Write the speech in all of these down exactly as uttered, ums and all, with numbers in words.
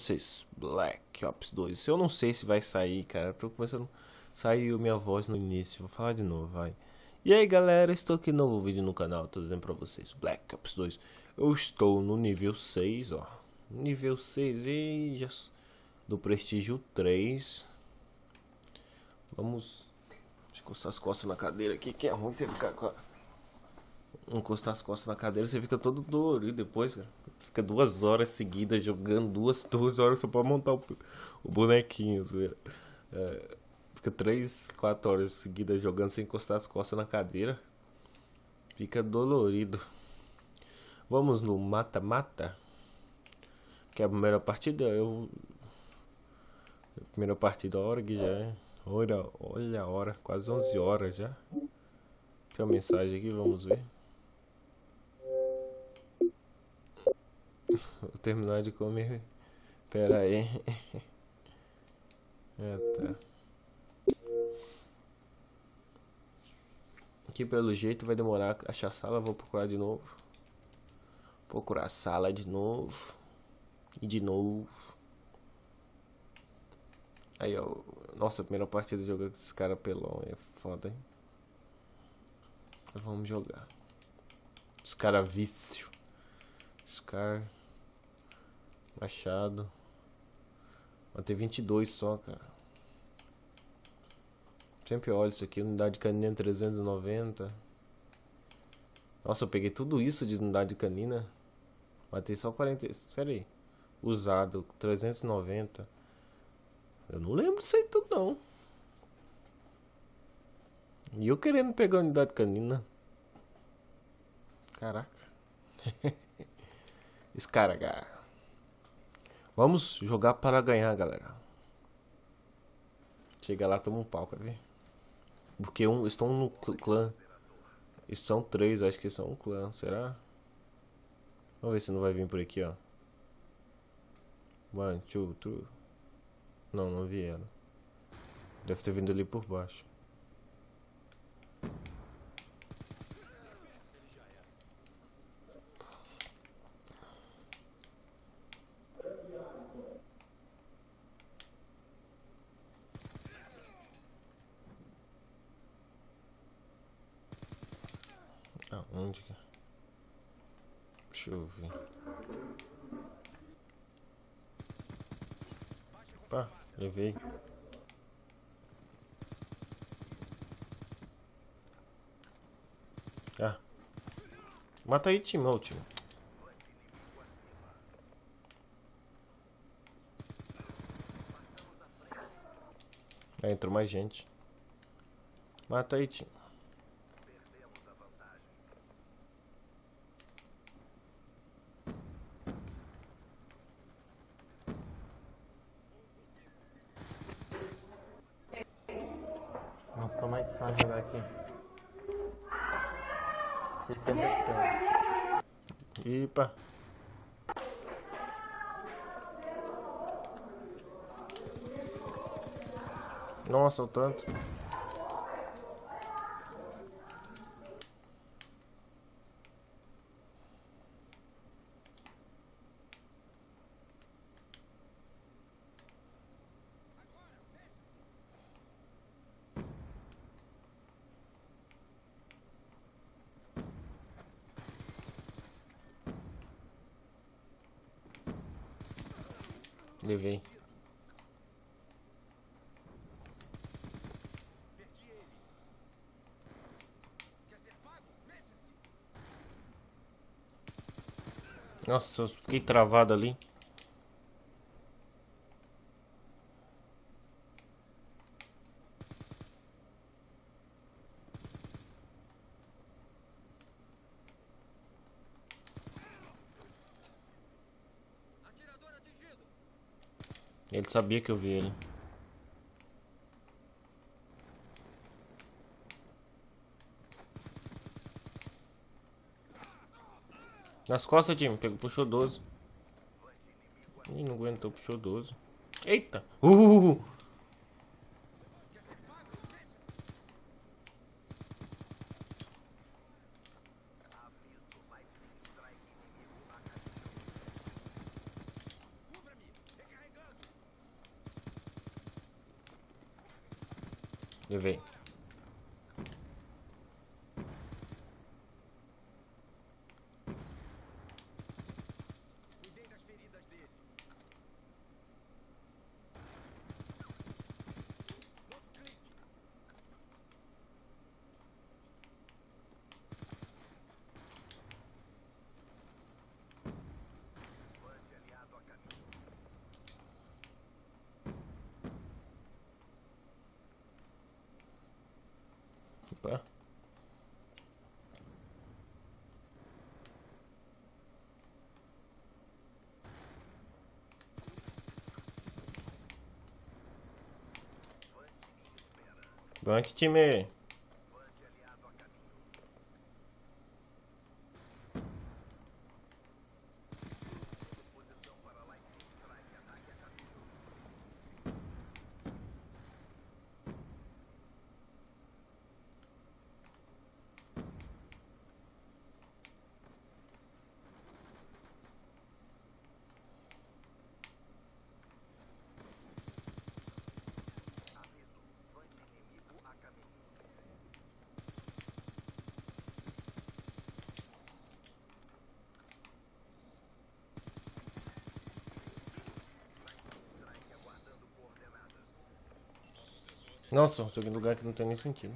vocês, Black Ops dois. Eu não sei se vai sair, cara. Tô começando. Saiu minha voz no início. Vou falar de novo, vai. E aí, galera, estou aqui no novo vídeo no canal. Tô dizendo pra vocês, Black Ops dois. Eu estou no nível seis, ó. Nível seis e já do prestígio três. Vamos encostar as costas na cadeira aqui, que é ruim você ficar com a... encostar as costas na cadeira, você fica todo dolorido depois, cara. Fica duas horas seguidas jogando, duas, duas horas só pra montar o, o bonequinho, zoeira. É, fica três, quatro horas seguidas jogando sem encostar as costas na cadeira. Fica dolorido. Vamos no mata-mata. Que é a primeira partida, eu... A primeira partida, a hora que já é. Olha, olha a hora, quase onze horas já. Tem uma mensagem aqui, vamos ver. Vou terminar de comer. Pera aí. É, tá. Aqui pelo jeito vai demorar a achar a sala, vou procurar de novo. Procurar a sala de novo. E de novo. Aí, ó. Nossa, a primeira partida jogando com esses caras pelão é foda, hein? Então vamos jogar. Os caras vício. Os caras. Machado. Vai ter vinte e dois só, cara. Sempre olho isso aqui. Unidade de canina trezentos e noventa. Nossa, eu peguei tudo isso de unidade de canina. Matei só quarenta. Espera aí. Usado trezentos e noventa. Eu não lembro disso aí tudo não. E eu querendo pegar a unidade canina. Caraca. Descarregar. Vamos jogar para ganhar, galera. Chega lá, toma um pau, quer ver? Porque um, estão no clã. E são três, acho que são um clã, será? Vamos ver se não vai vir por aqui, ó. One, two, three. Não, não vieram. Deve ter vindo ali por baixo. Ah, onde que é? Deixa eu ver. Opa, levei. Ah. Mata aí, Timão, tio. Aí entrou mais gente. Mata aí, tio. Não ficou mais fácil jogar aqui. sessenta F P S. Ipa. Nossa, o tanto. Levei. Nossa, eu fiquei travado ali. Ele sabia que eu vi ele. Nas costas, time. Pegou, puxou doze. Ih, não aguentou, puxou doze. Eita! Uh! Levei. Opa. Vante, time. Nossa, joguei em lugar que não tem nem sentido.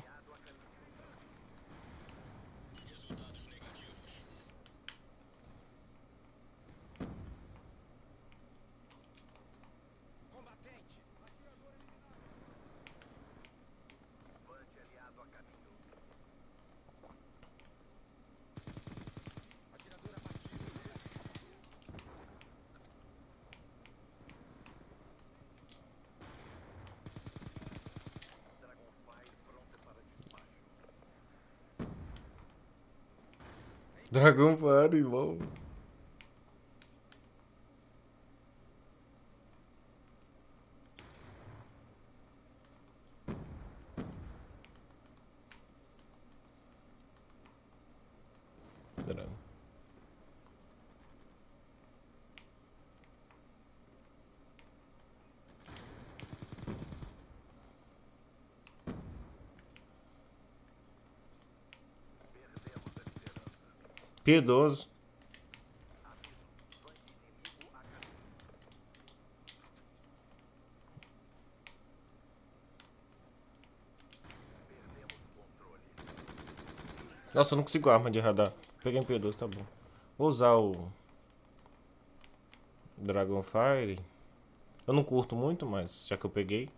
Dragão para, irmão. Dragão. Piedoso. Nossa, eu não consigo arma de radar. Peguei um Piedoso, tá bom. Vou usar o Dragonfire. Eu não curto muito, mas já que eu peguei.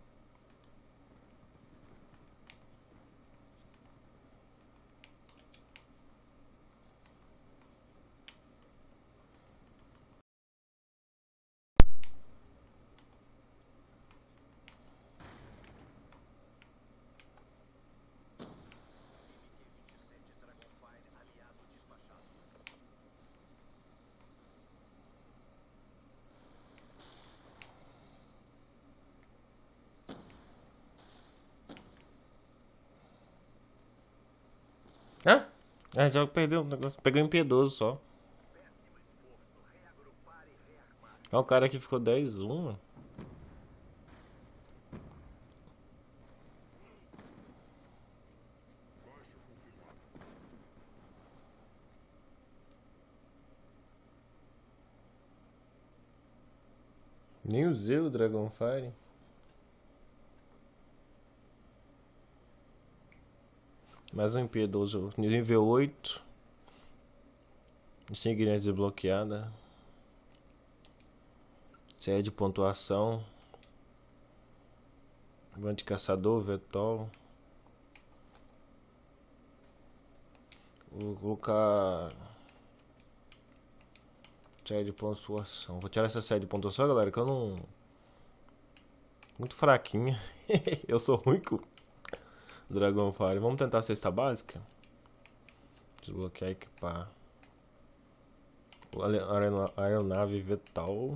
Hã? É, já perdeu o negócio. Peguei um Piedoso só. É o cara que ficou dez a um. Nem usei o Dragonfire. Mais um Piedoso. Nível oito. Insígnia desbloqueada. Série de pontuação. Vante caçador, Vetol. Vou colocar série de pontuação. Vou tirar essa série de pontuação, galera, que eu não... Muito fraquinha. Eu sou ruim com Dragonfire. Vamos tentar a cesta básica. Desbloquear e equipar. Aeronave Vetol.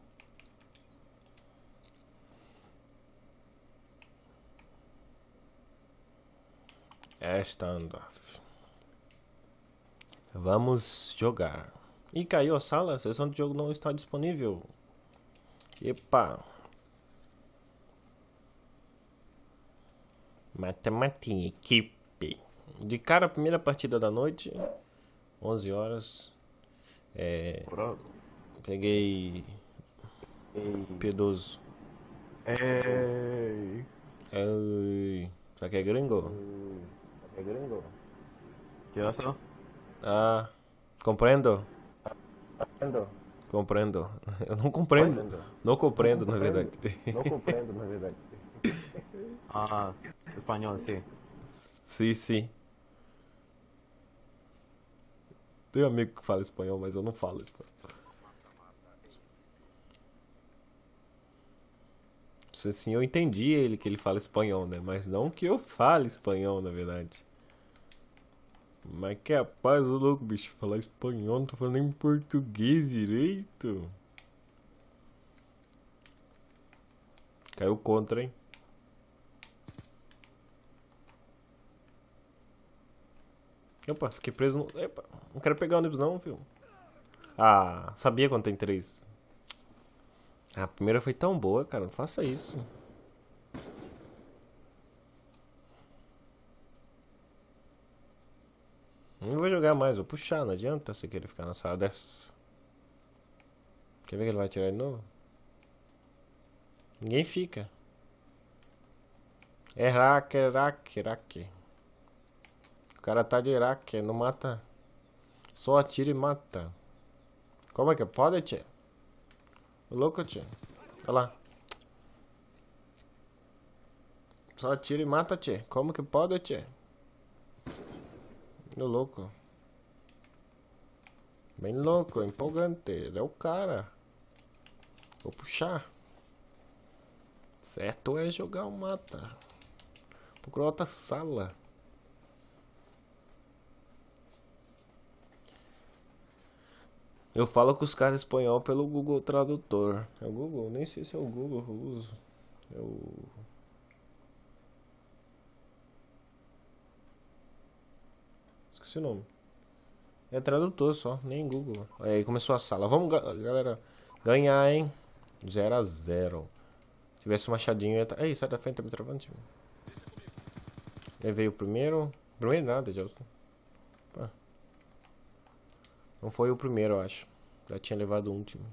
É standoff. Vamos jogar. Ih, caiu a sala. A sessão de jogo não está disponível. Epa. Matemática, equipe. De cara, a primeira partida da noite, onze horas. É, peguei Piedoso. Ei. Ei, será que é gringo? É gringo? Eu sou. Ah, compreendo? Entendo. Compreendo. Eu não compreendo. Compreendo. Não compreendo, na verdade. Não compreendo, na verdade. Ah, espanhol, sim. Sim, sim. Tenho um amigo que fala espanhol, mas eu não falo espanhol. Assim, eu entendi ele que ele fala espanhol, né? Mas não que eu fale espanhol, na verdade. Mas que rapaz, ô louco, bicho, falar espanhol, não tô falando nem português direito. Caiu contra, hein? Opa, fiquei preso no... Epa, não quero pegar ônibus não, filho. Ah, sabia quando tem três. A primeira foi tão boa, cara, não faça isso. Não vou jogar mais, vou puxar, não adianta você querer ficar na sala dessa. Quer ver que ele vai tirar de novo? Ninguém fica. É hack, é hack, é hack. O cara tá de hack, não mata. Só atira e mata. Como é que pode, tchê? O louco, tchê. Olha lá. Só atira e mata, tchê. Como que pode, tchê? O louco. Bem louco, empolgante. Ele é o cara. Vou puxar. Certo é jogar o mata. Procurar outra sala. Eu falo com os caras espanhol pelo Google Tradutor. É o Google? Nem sei se é o Google que eu uso. É o... Esqueci o nome. É tradutor só, nem Google. Aí começou a sala. Vamos, galera, ganhar, hein? zero a zero. Se tivesse um machadinho, ia tá... Ei, sai da frente, tá me travando, time. Levei o primeiro. Primeiro nada, já. Pá. Não foi o primeiro, eu acho. Já tinha levado o último.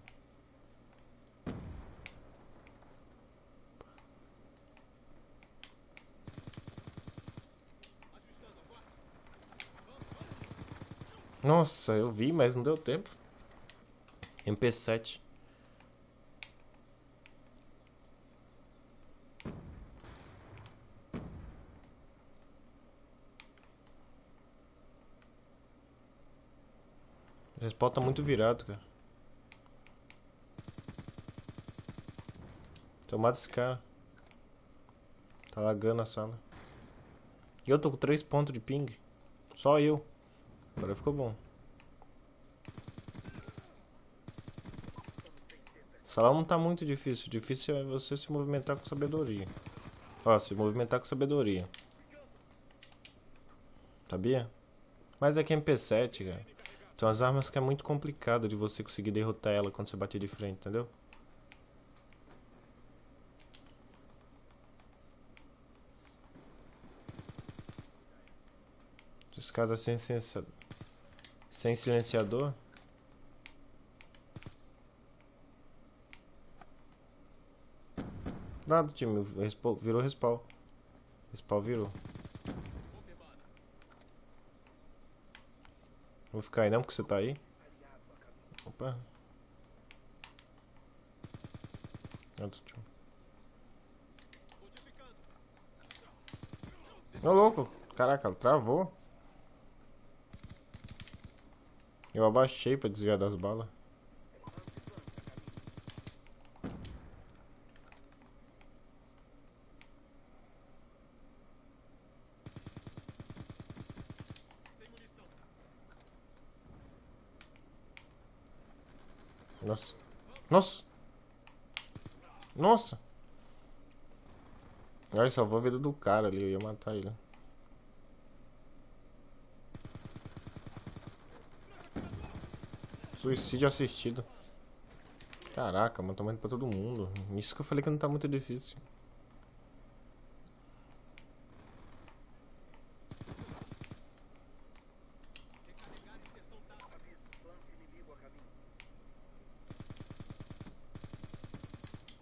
Nossa, eu vi, mas não deu tempo. M P sete. O respawn tá muito virado, cara. Tomada esse cara. Tá lagando a sala. E eu tô com três pontos de ping. Só eu. Agora ficou bom. Sala não tá muito difícil. Difícil é você se movimentar com sabedoria. Ó, se movimentar com sabedoria. Sabia? Mas é que M P sete, cara. Tem umas armas que é muito complicado de você conseguir derrotar ela quando você bater de frente, entendeu? Esses caras sem, silencia... sem silenciador. Nada, time. Respawn... Virou respawn. Respawn virou. Vou ficar aí não, porque você tá aí. Opa. Ô louco. Caraca, travou. Eu abaixei pra desviar das balas. Nossa. Nossa. Nossa. Olha, salvou a vida do cara ali. Eu ia matar ele. Suicídio assistido. Caraca, mano, tô morrendo pra todo mundo. Isso que eu falei que não tá muito difícil.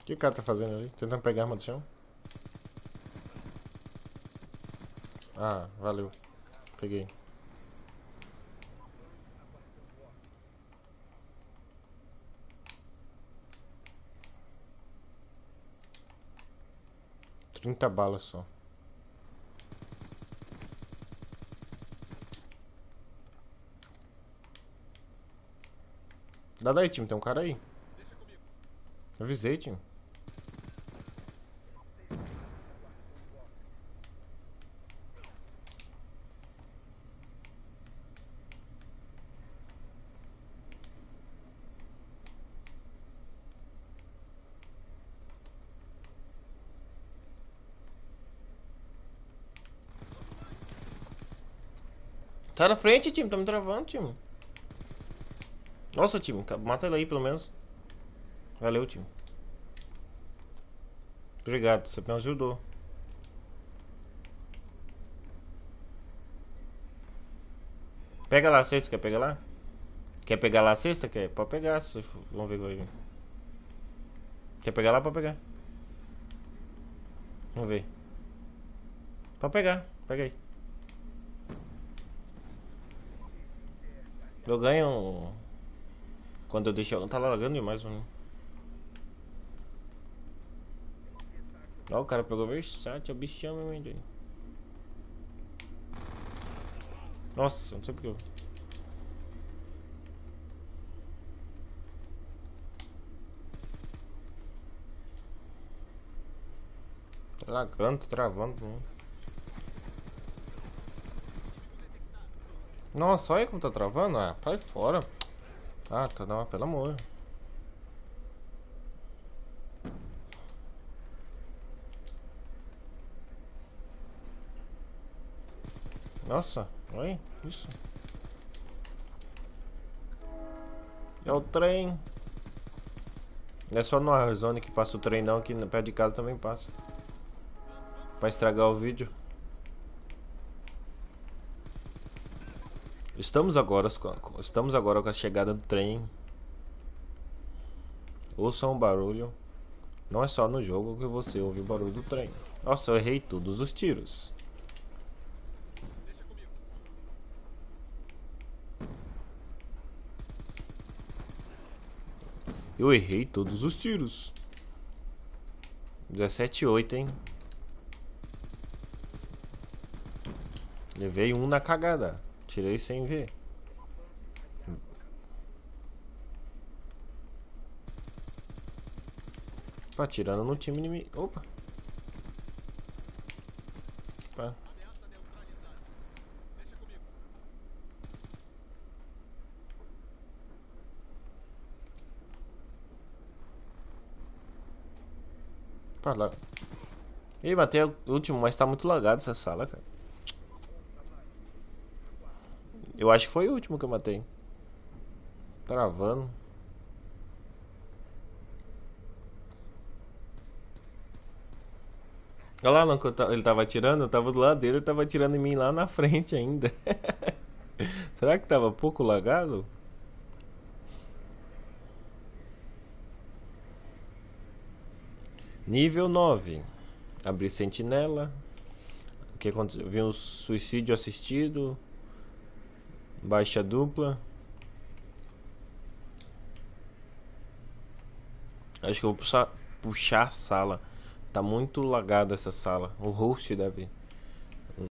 que o cara tá fazendo ali? Tentando pegar a arma do chão? Ah, valeu. Peguei. Trinta balas só. Dá daí, time. Tem um cara aí. Avisei, time. Sai da frente, time. Tá me travando, time. Nossa, time. Mata ele aí, pelo menos. Valeu, time. Obrigado. Você me ajudou. Pega lá a cesta. Quer pegar lá? Quer pegar lá a cesta? Quer? Pode pegar. Se for. Vamos ver o que vai vir. Quer pegar lá? Pode pegar. Vamos ver. Pode pegar. Pega aí. Eu ganho. Quando eu deixo. Tá largando demais, mano. Ó, o cara pegou versátil. É o bichão mesmo, hein. Nossa, não sei porque. Tá lagando, tá travando. Mano. Nossa, olha como tá travando. Ah, vai fora. Ah, tá, não, pelo amor. Nossa, olha isso. É o trem. Não é só no Warzone que passa o trem não, que perto de casa também passa. Pra estragar o vídeo. Estamos agora, estamos agora com a chegada do trem. Ouçam o barulho. Não é só no jogo que você ouve o barulho do trem. Nossa, eu errei todos os tiros. Eu errei todos os tiros. dezessete a oito, hein? Levei um na cagada. Tirei sem ver. Opa, atirando no time inimigo. Opa. Opa. Opa, lá. Ih, matei o último, mas tá muito lagado essa sala, cara. Eu acho que foi o último que eu matei. Travando. Olha lá, não, que eu ta- ele tava atirando, eu tava do lado dele, ele tava atirando em mim lá na frente ainda. Será que tava pouco lagado? Nível nove. Abrir sentinela. O que aconteceu? Vi um suicídio assistido. Baixa dupla. Acho que eu vou puxar, puxar a sala. Tá muito lagada essa sala. O host deve